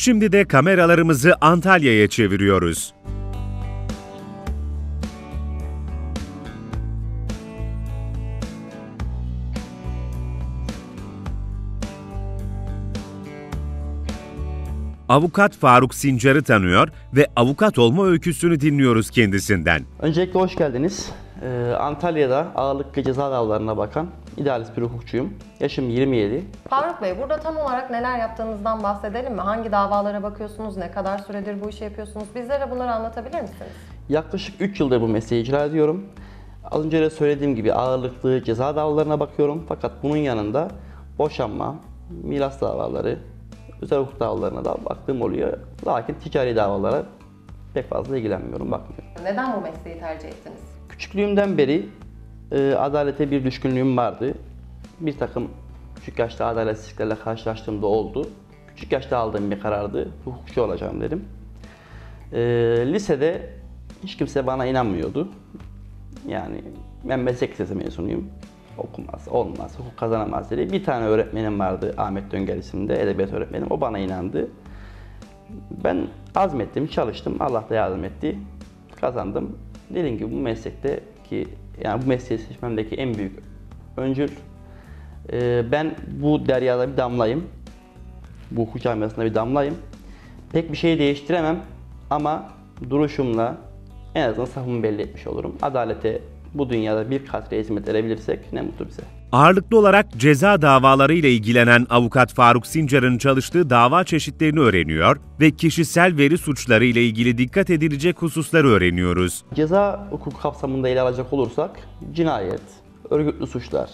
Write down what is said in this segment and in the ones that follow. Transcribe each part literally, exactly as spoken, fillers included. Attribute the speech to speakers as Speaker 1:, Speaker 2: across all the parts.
Speaker 1: Şimdi de kameralarımızı Antalya'ya çeviriyoruz. Avukat Faruk Sincar'ı tanıyor ve avukat olma öyküsünü dinliyoruz kendisinden.
Speaker 2: Öncelikle hoş geldiniz. Ee, Antalya'da ağırlıklı ceza davalarına bakan idealist bir hukukçuyum. Yaşım yirmi yedi.
Speaker 3: Faruk Bey, burada tam olarak neler yaptığınızdan bahsedelim mi? Hangi davalara bakıyorsunuz, ne kadar süredir bu işi yapıyorsunuz? Bizlere bunları anlatabilir misiniz?
Speaker 2: Yaklaşık üç yıldır bu mesleği icra ediyorum. Az önce de söylediğim gibi ağırlıklı ceza davalarına bakıyorum. Fakat bunun yanında boşanma, miras davaları, özel hukuk davalarına da baktığım oluyor. Lakin ticari davalara pek fazla ilgilenmiyorum, bakmıyorum.
Speaker 3: Neden bu mesleği tercih ettiniz?
Speaker 2: Küçüklüğümden beri e, adalete bir düşkünlüğüm vardı. Bir takım küçük yaşta adaletsizliklerle karşılaştığımda oldu. Küçük yaşta aldığım bir karardı. Hukukçu olacağım dedim. E, lisede hiç kimse bana inanmıyordu. Yani ben meslek lisesi mezunuyum. Okumaz, olmaz, hukuk kazanamaz dedi. Bir tane öğretmenim vardı Ahmet Dönger isimli, edebiyat öğretmenim. O bana inandı. Ben azmettim, çalıştım. Allah da yardım etti. Kazandım. Dediğim gibi bu meslekte ki yani bu mesleği seçmemdeki en büyük öncül e, ben bu deryada bir damlayım. Bu hukuk camiasında bir damlayım. Pek bir şey değiştiremem ama duruşumla en azından safımı belli etmiş olurum. Adalete bu dünyada bir katre hizmet edebilirsek ne mutlu bize.
Speaker 1: Ağırlıklı olarak ceza davaları ile ilgilenen avukat Faruk Sincar'ın çalıştığı dava çeşitlerini öğreniyor ve kişisel veri suçları ile ilgili dikkat edilecek hususları öğreniyoruz.
Speaker 2: Ceza hukuku kapsamında ele alacak olursak cinayet, örgütlü suçlar,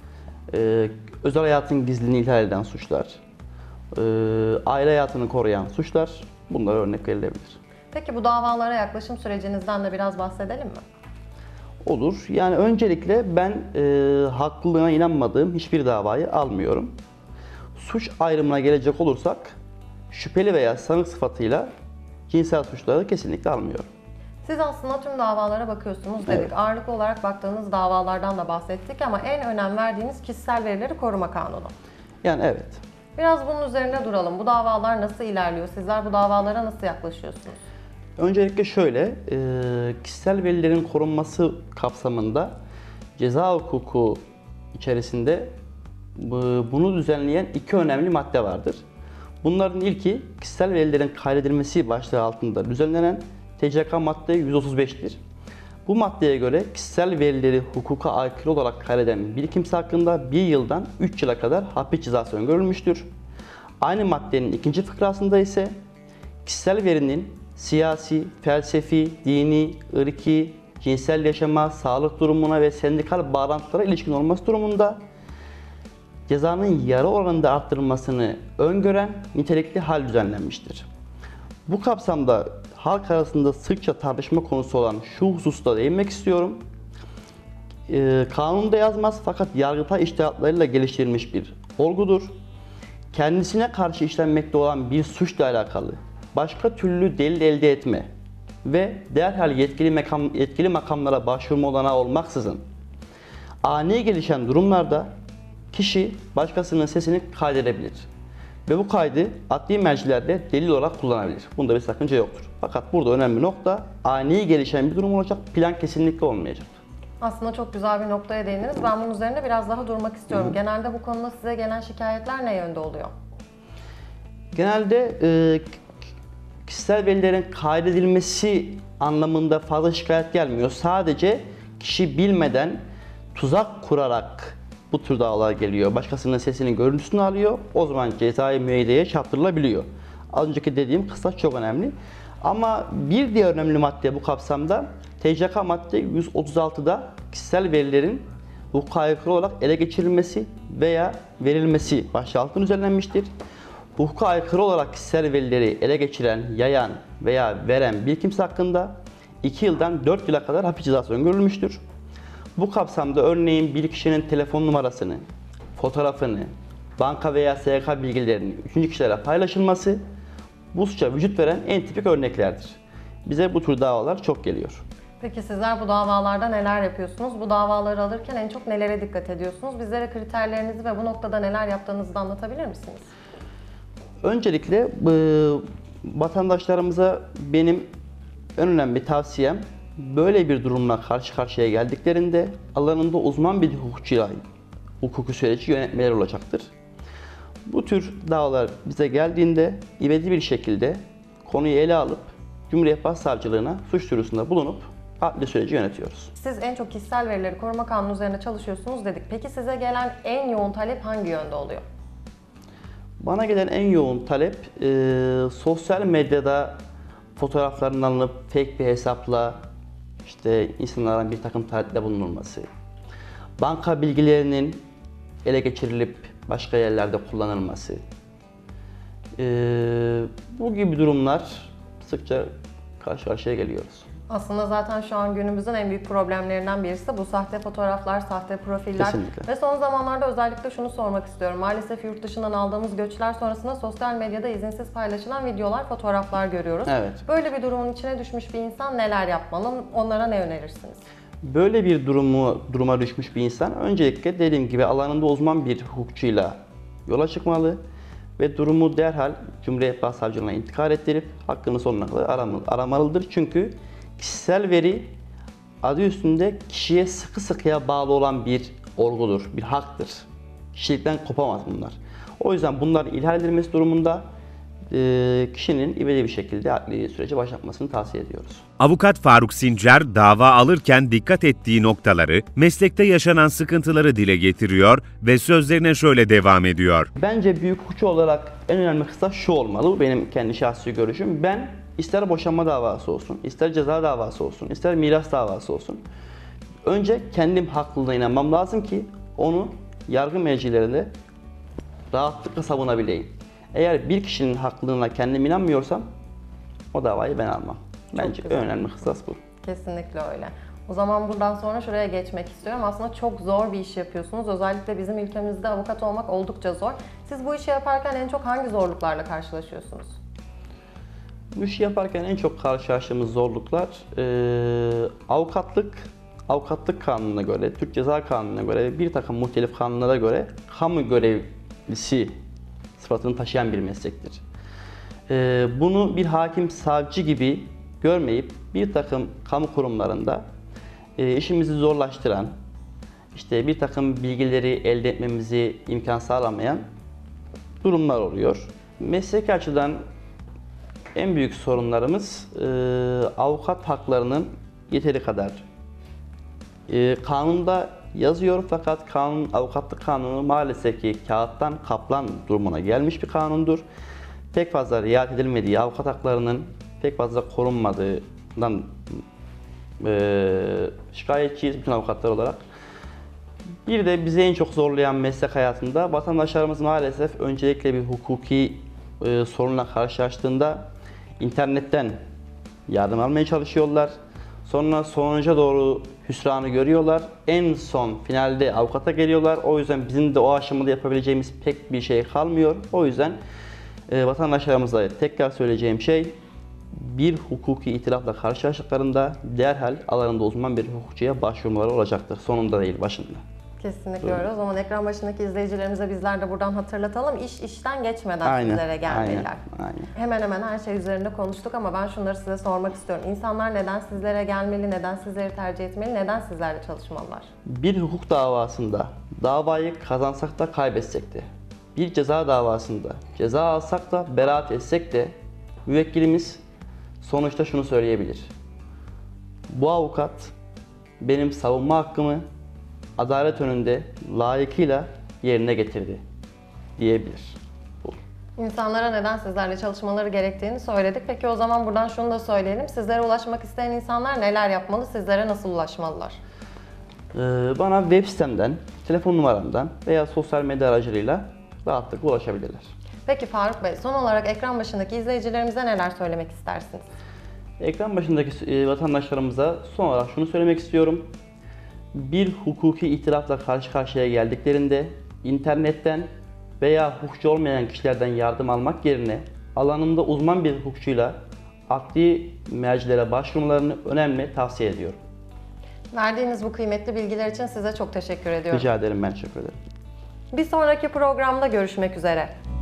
Speaker 2: e, özel hayatın gizliliğini ihlal eden suçlar, e, aile hayatını koruyan suçlar, bunlara örnek verilebilir.
Speaker 3: Peki bu davalara yaklaşım sürecinizden de biraz bahsedelim mi?
Speaker 2: Olur. Yani öncelikle ben e, haklılığına inanmadığım hiçbir davayı almıyorum. Suç ayrımına gelecek olursak şüpheli veya sanık sıfatıyla cinsel suçları kesinlikle almıyorum.
Speaker 3: Siz aslında tüm davalara bakıyorsunuz dedik.
Speaker 2: Evet.
Speaker 3: Ağırlıklı olarak baktığınız davalardan da bahsettik ama en önem verdiğiniz kişisel verileri koruma kanunu.
Speaker 2: Yani evet.
Speaker 3: Biraz bunun üzerine duralım. Bu davalar nasıl ilerliyor? Sizler bu davalara nasıl yaklaşıyorsunuz?
Speaker 2: Öncelikle şöyle, e, kişisel verilerin korunması kapsamında ceza hukuku içerisinde bu, bunu düzenleyen iki önemli madde vardır. Bunların ilki kişisel verilerin kaydedilmesi başlığı altında düzenlenen T C K madde yüz otuz beş'tir. Bu maddeye göre kişisel verileri hukuka aykırı olarak kaydeden bir kimse hakkında bir yıldan üç yıla kadar hapis cezası öngörülmüştür. Aynı maddenin ikinci fıkrasında ise kişisel verinin siyasi, felsefi, dini, ırki, cinsel yaşama, sağlık durumuna ve sendikal bağlantılara ilişkin olması durumunda cezanın yarı oranında arttırılmasını öngören nitelikli hal düzenlenmiştir. Bu kapsamda halk arasında sıkça tartışma konusu olan şu hususta değinmek istiyorum. Ee, kanunda yazmaz fakat Yargıtay içtihatlarıyla geliştirilmiş bir olgudur. Kendisine karşı işlenmekte olan bir suçla alakalı başka türlü delil elde etme ve derhal yetkili makam, yetkili makamlara başvurma olanağı olmaksızın ani gelişen durumlarda kişi başkasının sesini kaydedebilir ve bu kaydı adli mercilerde delil olarak kullanabilir. Bunda bir sakınca yoktur. Fakat burada önemli nokta ani gelişen bir durum olacak, plan kesinlikle olmayacak.
Speaker 3: Aslında çok güzel bir noktaya değindiniz. Ben bunun üzerine biraz daha durmak istiyorum. Hı. Genelde bu konuda size gelen şikayetler ne yönde oluyor?
Speaker 2: Genelde e, kişisel verilerin kaydedilmesi anlamında fazla şikayet gelmiyor. Sadece kişi bilmeden tuzak kurarak bu tür davalar geliyor. Başkasının sesinin görüntüsünü alıyor. O zaman cezai müeyyideye çarptırılabiliyor. Az önceki dediğim kısas çok önemli. Ama bir diğer önemli madde bu kapsamda T C K madde yüz otuz altı'da kişisel verilerin hukuka aykırı olarak ele geçirilmesi veya verilmesi başlığı altında düzenlenmiştir. Hukuka aykırı olarak kişisel verileri ele geçiren, yayan veya veren bir kimse hakkında iki yıldan dört yıla kadar hapis cezası öngörülmüştür. Bu kapsamda örneğin bir kişinin telefon numarasını, fotoğrafını, banka veya S G K bilgilerini üçüncü kişilere paylaşılması bu suça vücut veren en tipik örneklerdir. Bize bu tür davalar çok geliyor.
Speaker 3: Peki sizler bu davalarda neler yapıyorsunuz? Bu davaları alırken en çok nelere dikkat ediyorsunuz? Bizlere kriterlerinizi ve bu noktada neler yaptığınızı da anlatabilir misiniz?
Speaker 2: Öncelikle e, vatandaşlarımıza benim en önemli tavsiyem, böyle bir durumla karşı karşıya geldiklerinde alanında uzman bir hukukçuyla hukuki süreci yönetmeleri olacaktır. Bu tür davalar bize geldiğinde ivedi bir şekilde konuyu ele alıp Cumhuriyet Başsavcılığına suç duyurusunda bulunup adli süreci yönetiyoruz.
Speaker 3: Siz en çok kişisel verileri koruma kanunu üzerine çalışıyorsunuz dedik. Peki size gelen en yoğun talep hangi yönde oluyor?
Speaker 2: Bana gelen en yoğun talep e, sosyal medyada fotoğrafların alınıp fake bir hesapla işte insanların bir takım talepte bulunulması, banka bilgilerinin ele geçirilip başka yerlerde kullanılması, e, bu gibi durumlar sıkça karşı karşıya geliyoruz.
Speaker 3: Aslında zaten şu an günümüzün en büyük problemlerinden birisi bu sahte fotoğraflar, sahte profiller.
Speaker 2: Kesinlikle.
Speaker 3: Ve son zamanlarda özellikle şunu sormak istiyorum. Maalesef yurt dışından aldığımız göçler sonrasında sosyal medyada izinsiz paylaşılan videolar, fotoğraflar görüyoruz.
Speaker 2: Evet.
Speaker 3: Böyle bir durumun içine düşmüş bir insan neler yapmalı? Onlara ne önerirsiniz?
Speaker 2: Böyle bir durumu duruma düşmüş bir insan öncelikle dediğim gibi alanında uzman bir hukukçuyla yola çıkmalı ve durumu derhal Cumhuriyet Başsavcılığına intikal ettirip hakkını sonuna kadar aramalı, aramalıdır. Çünkü kişisel veri adı üstünde kişiye sıkı sıkıya bağlı olan bir olgudur, bir haktır. Kişilikten kopamaz bunlar. O yüzden bunların ihlal edilmesi durumunda e, kişinin ivedi bir şekilde adli sürece başlatmasını tavsiye ediyoruz.
Speaker 1: Avukat Faruk Sincar, dava alırken dikkat ettiği noktaları, meslekte yaşanan sıkıntıları dile getiriyor ve sözlerine şöyle devam ediyor.
Speaker 2: Bence büyük hukukçu olarak en önemli kısım şu olmalı, bu benim kendi şahsi görüşüm. Ben ister boşanma davası olsun, ister ceza davası olsun, ister miras davası olsun, önce kendim haklılığına inanmam lazım ki onu yargı mercilerinde rahatlıkla savunabileyim. Eğer bir kişinin haklılığına kendim inanmıyorsam o davayı ben almam. Bence en önemli kısas bu.
Speaker 3: Kesinlikle öyle. O zaman buradan sonra şuraya geçmek istiyorum. Aslında çok zor bir iş yapıyorsunuz. Özellikle bizim ülkemizde avukat olmak oldukça zor. Siz bu işi yaparken en çok hangi zorluklarla karşılaşıyorsunuz?
Speaker 2: Bu işi yaparken en çok karşılaştığımız zorluklar e, avukatlık, avukatlık kanununa göre, Türk Ceza Kanunu'na göre, bir takım muhtelif kanunlara göre kamu görevlisi sıfatını taşıyan bir meslektir. E, bunu bir hakim, savcı gibi görmeyip bir takım kamu kurumlarında e, işimizi zorlaştıran, işte bir takım bilgileri elde etmemizi imkan sağlamayan durumlar oluyor. Mesleki açıdan en büyük sorunlarımız e, avukat haklarının yeteri kadar e, kanunda yazıyor fakat kanun, avukatlık kanunu maalesef ki kağıttan kaplan durumuna gelmiş bir kanundur. Pek fazla riayet edilmediği, avukat haklarının pek fazla korunmadığından e, şikayetçiyiz bütün avukatlar olarak. Bir de bizi en çok zorlayan meslek hayatında vatandaşlarımız maalesef öncelikle bir hukuki e, sorunla karşılaştığında internetten yardım almaya çalışıyorlar. Sonra sonuca doğru hüsranı görüyorlar. En son finalde avukata geliyorlar. O yüzden bizim de o aşamada yapabileceğimiz pek bir şey kalmıyor. O yüzden e, vatandaşlarımıza tekrar söyleyeceğim şey, bir hukuki itirafla karşılaştıklarında derhal alanında uzman bir hukukçuya başvurmaları olacaktır. Sonunda değil, başında.
Speaker 3: Kesinlikle öyle. O zaman ekran başındaki izleyicilerimize bizler de buradan hatırlatalım. İş işten geçmeden
Speaker 2: Aynen,
Speaker 3: sizlere gelmeliler.
Speaker 2: aynen, aynen.
Speaker 3: Hemen hemen her şey üzerinde konuştuk ama ben şunları size sormak istiyorum. İnsanlar neden sizlere gelmeli, neden sizleri tercih etmeli, neden sizlerle çalışmalılar?
Speaker 2: Bir hukuk davasında davayı kazansak da kaybetsek de, bir ceza davasında ceza alsak da beraat etsek de müvekkilimiz sonuçta şunu söyleyebilir: bu avukat benim savunma hakkımı adalet önünde layıkıyla yerine getirdi diyebilir. Bu.
Speaker 3: İnsanlara neden sizlerle çalışmaları gerektiğini söyledik. Peki o zaman buradan şunu da söyleyelim. Sizlere ulaşmak isteyen insanlar neler yapmalı? Sizlere nasıl ulaşmalılar?
Speaker 2: Ee, bana web sitemden, telefon numaramdan veya sosyal medya aracılığıyla rahatlıkla ulaşabilirler.
Speaker 3: Peki Faruk Bey, son olarak ekran başındaki izleyicilerimize neler söylemek istersiniz?
Speaker 2: Ekran başındaki e, vatandaşlarımıza son olarak şunu söylemek istiyorum. Bir hukuki itirafla karşı karşıya geldiklerinde internetten veya hukukçu olmayan kişilerden yardım almak yerine alanında uzman bir hukukçuyla adli mercilere başvurmalarını önemli tavsiye ediyorum.
Speaker 3: Verdiğiniz bu kıymetli bilgiler için size çok teşekkür ediyorum.
Speaker 2: Rica ederim, ben teşekkür ederim.
Speaker 3: Bir sonraki programda görüşmek üzere.